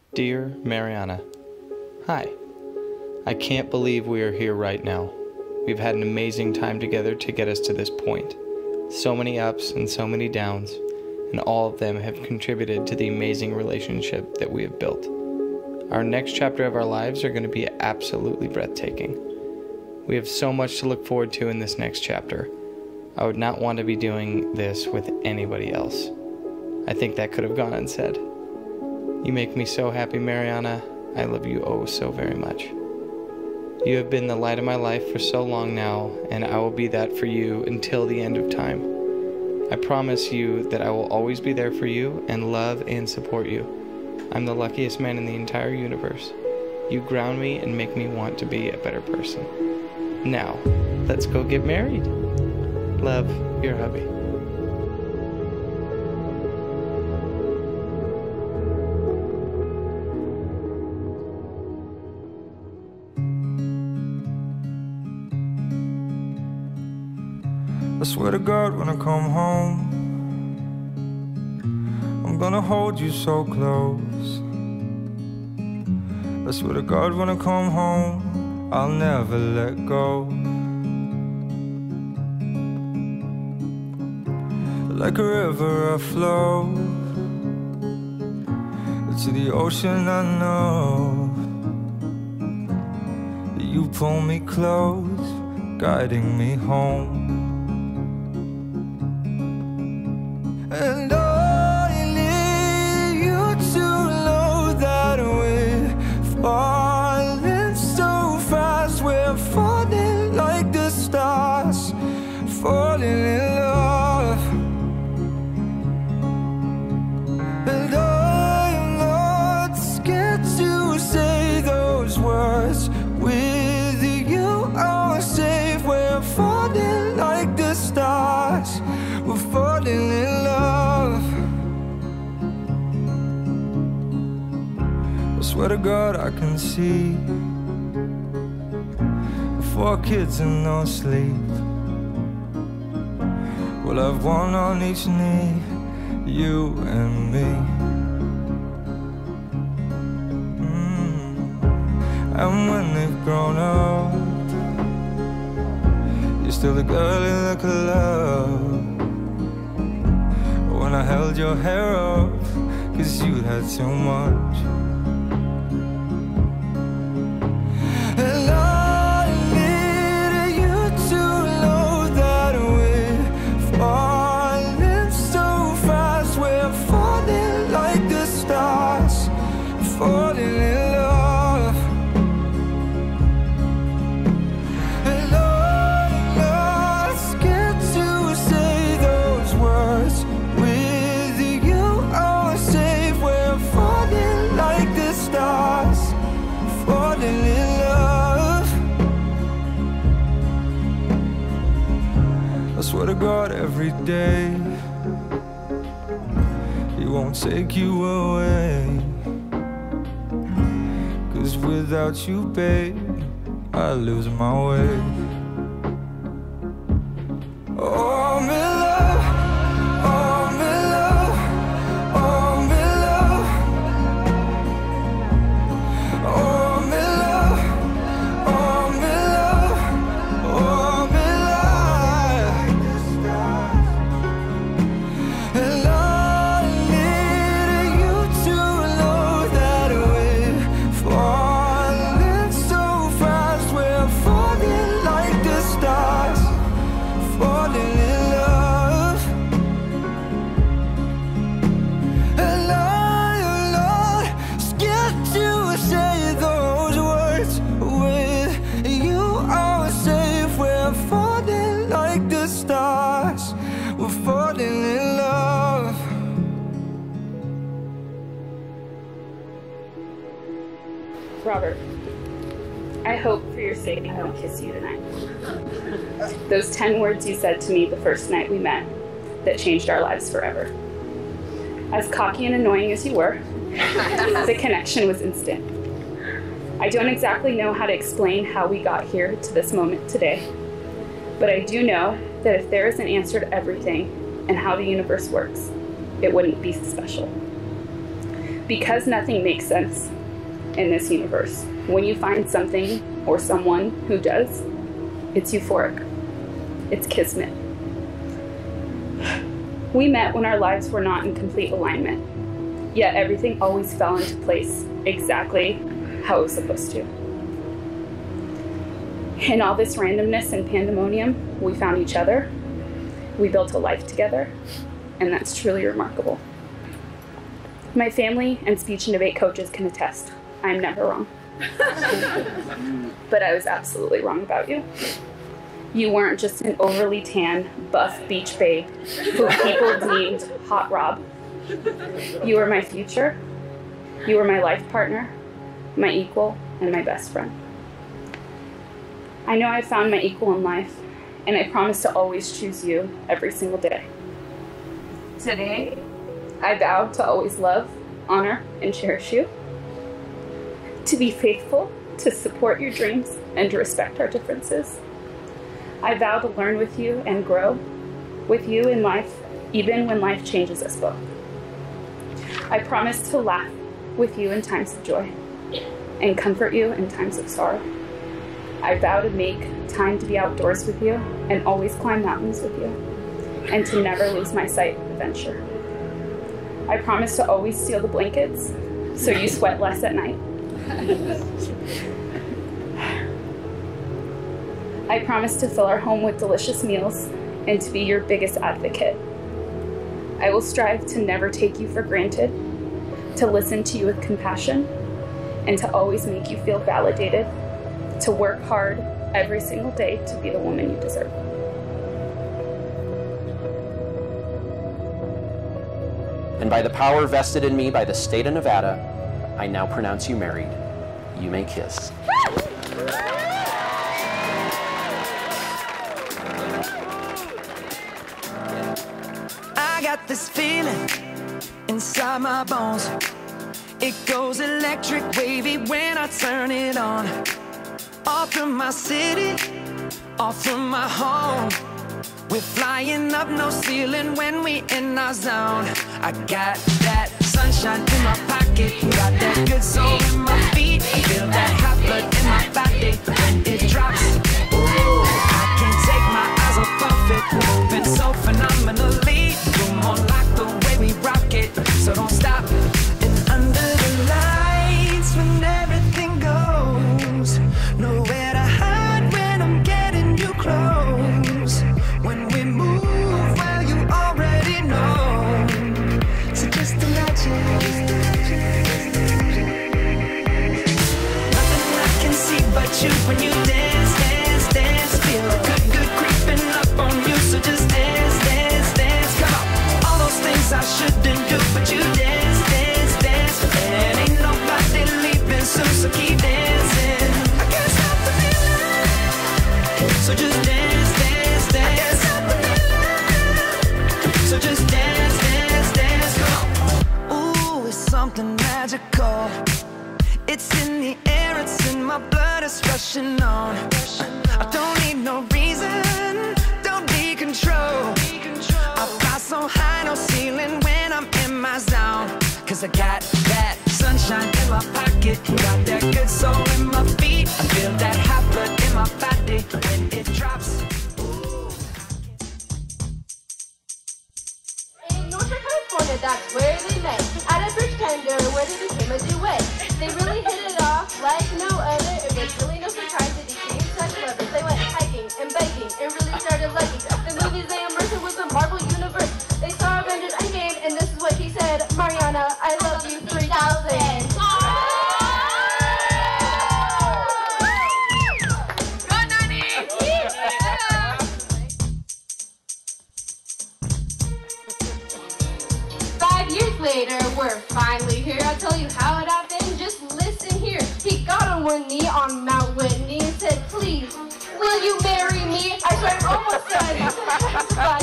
Dear Mariana, hi. I can't believe we are here right now. We've had an amazing time together to get us to this point. So many ups and so many downs, and all of them have contributed to the amazing relationship that we have built. Our next chapter of our lives are going to be absolutely breathtaking. We have so much to look forward to in this next chapter. I would not want to be doing this with anybody else. I think that could have gone unsaid. You make me so happy, Mariana. I love you oh so very much. You have been the light of my life for so long now, and I will be that for you until the end of time. I promise you that I will always be there for you and love and support you. I'm the luckiest man in the entire universe. You ground me and make me want to be a better person. Now, let's go get married. Love, your hubby. I swear to God, when I come home, I'm gonna hold you so close. I swear to God, when I come home, I'll never let go. Like a river I flow to the ocean. I know that you pull me close, guiding me home. And I need you to know that we're falling so fast. We're falling like the stars, falling in love. And I'm not scared to say those words. With you I'm safe. We're falling like the stars, we're falling in love. I swear to God, I can see 4 kids and no sleep. We'll have one on each knee, you and me. And when they've grown up, you're still the girl you look love. When I held your hair up, 'cause you had too much. And I need you to know that we're falling so fast. We're falling like the stars, falling in love. And I'm not scared to say those words. Falling in love. I swear to God, every day He won't take you away. 'Cause without you, babe, I lose my way. Oh, I'm in love. Oh, I'm in love. Oh, I'm in love. Oh, Robert, I hope for your sake I don't kiss you tonight. Those 10 words you said to me the first night we met that changed our lives forever. As cocky and annoying as you were, the connection was instant. I don't exactly know how to explain how we got here to this moment today, but I do know that if there is an answer to everything and how the universe works, it wouldn't be special. Because nothing makes sense in this universe, when you find something or someone who does, it's euphoric. It's kismet. We met when our lives were not in complete alignment, yet everything always fell into place exactly how it was supposed to. In all this randomness and pandemonium, we found each other, we built a life together, and that's truly remarkable. My family and speech and debate coaches can attest, I'm never wrong. But I was absolutely wrong about you. You weren't just an overly tan, buff beach babe who people deemed hot Rob. You were my future. You were my life partner, my equal, and my best friend. I know I found my equal in life, and I promise to always choose you every single day. Today, I vow to always love, honor, and cherish you, to be faithful, to support your dreams, and to respect our differences. I vow to learn with you and grow with you in life, even when life changes us both. I promise to laugh with you in times of joy and comfort you in times of sorrow. I vow to make time to be outdoors with you and always climb mountains with you, and to never lose my sight of adventure. I promise to always steal the blankets so you sweat less at night. I promise to fill our home with delicious meals and to be your biggest advocate. I will strive to never take you for granted, to listen to you with compassion, and to always make you feel validated, to work hard every single day to be the woman you deserve. And by the power vested in me by the state of Nevada, I now pronounce you married. You may kiss. I got this feeling inside my bones. It goes electric wavy when I turn it on. Off from my city, off from my home. We're flying up no ceiling when we in our zone. I got that sunshine in my pocket, got that good soul in my feet. I feel that hot blood in my body when it drops. Ooh, I can't take my eyes off of it, moving so phenomenally. Boom on like the way we rock it, so don't stop. And under the lights when everything goes, nowhere to hide when I'm getting you close. When we move, well, you already know. So just imagine. Nothing I can see but you when you dance, dance, dance. Feel good, good creeping up on you. So just dance, dance, dance. Come on. All those things I shouldn't do, but you dance, dance, dance. And ain't nobody leaving soon, so keep dancing. I can't stop the feeling. So just dance, dance, dance. So just dance, dance, dance, come on. Ooh, it's something magical. It's in the air, it's in my blood, it's rushing on. I don't need no reason, don't need control. I fly so high, no ceiling when I'm in my zone. Cause I got that sunshine in my pocket, got that good soul in my feet. I feel that hot blood in my body when it drops. California, that's where they met. At a bridge tender where they became a duet. They really hit it off like no other. It was really no surprise they became such lovers. They went hiking and biking and really started liking the movies they immersed in was the Marvel Universe. They saw Avengers Endgame and this is what he said. Mariana, I love you 3000. Later, we're finally here. I'll tell you how it happened. Just listen here. He got on one knee on Mount Whitney and said, "Please, will you marry me?" I swear, almost done.